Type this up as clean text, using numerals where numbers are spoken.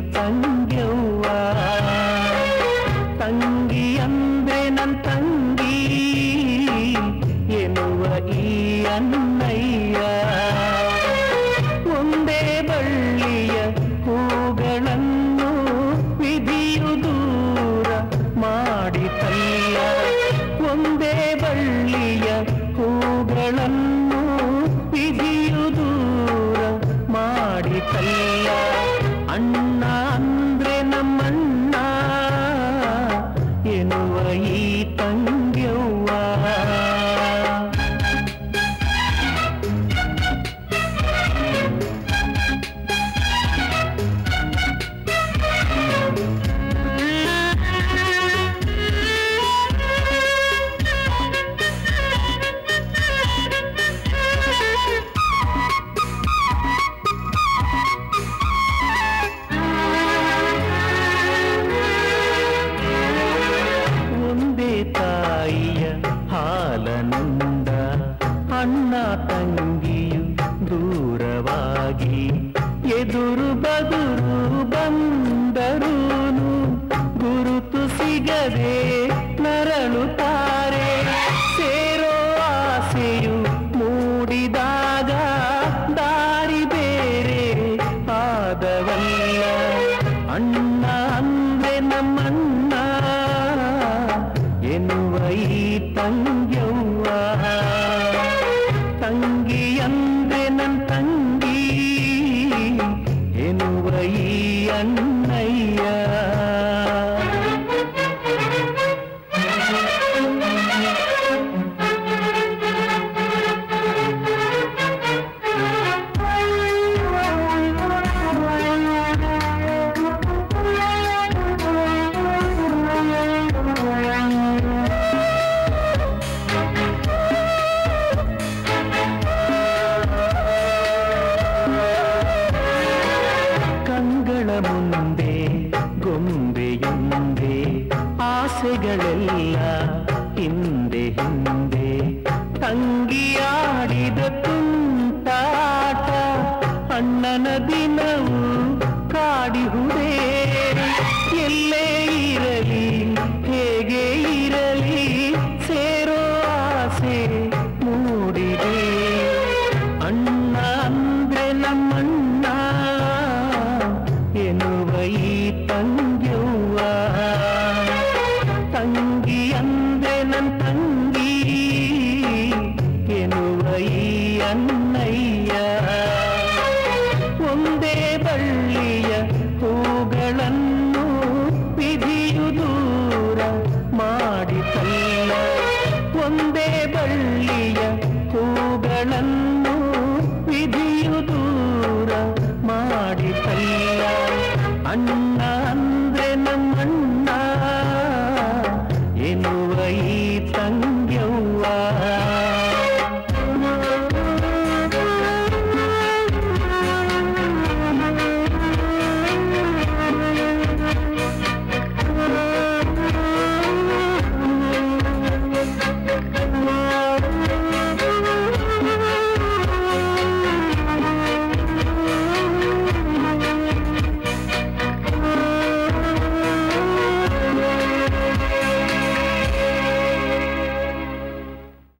ತಂಗ್ಯವ್ವ ತಂಗಿ ಅಂದ್ರೆ ನನ್ ತಂಗಿ ಎನ್ನುವ ಈ ಅನ್ನಯ್ಯ ಒಂದೇ ಬಳ್ಳಿಯ ಹೂಗಳನ್ನು ವಿಧಿಯು ದೂರ ಮಾಡಿತಲ್ಲ ಒಂದೇ ಬಳ್ಳಿಯ ಹೂಗಳನ್ನು ವಿಧಿಯು ದೂರ ಮಾಡಿತಲ್ಲ ಅಣ್ಣ ಅಂದ್ರೆ ನಮ್ಮಣ್ಣ ಎನ್ನುವ ಈ ತಂಗ್ಯವ್ವ ತಾಯಿಯ ಹಾಲನುಂಡ ಅಣ್ಣ ತಂಗಿಯು ದೂರವಾಗಿ ಎದುರು ಬದುರು ಬಂದರೂನು ಗುರುತು ಸಿಗದೆ ನರಳುತ್ತಾರೆ ಸೇರೋ ಆಸೆಯು ಮೂಡಿದಾಗ ದಾರಿ ಬೇರೆ ಆದವಲ್ಲ ಅಣ್ಣ ಅಂದ್ರೆ ನಮ್ಮಣ್ಣ ಎನ್ನುವ ಈ ತಂಗ್ಯವ್ವ ತಂಗಿ ಅಂದ್ರೆ ನನ್ ತಂಗಿ ಎನ್ನುವ ಈ ಅಣ್ಣಯ್ಯ ಮುಂದೆ ಗೊಂಬೆಯೊಂದೆ ಆಸೆಗಳೆಲ್ಲ ಹಿಂದೆ ಹಿಂದೆ ತಂಗಿಯಾಡಿದ ತುಂಟಾಟ ಅಣ್ಣನ ದಿನವು ಕಾಡಿಹುದೇ ಎಲ್ಲೇ ಇರಲಿ ಹೇಗೆ ಇರಲಿ ಸೇರೋ ಆಸೆ ಮೂಡಿದೆ ಅಣ್ಣ ಅಂದ್ರೆ ನಮ್ಮಣ್ಣ ಎನ್ನುವ ಈ ತಂಗ್ಯವ್ವ ತಂಗಿ ಅಂದ್ರೆ ನನ್ ತಂಗಿ ಎನ್ನುವ ಈ ಅನ್ನಯ್ಯ ಒಂದೇ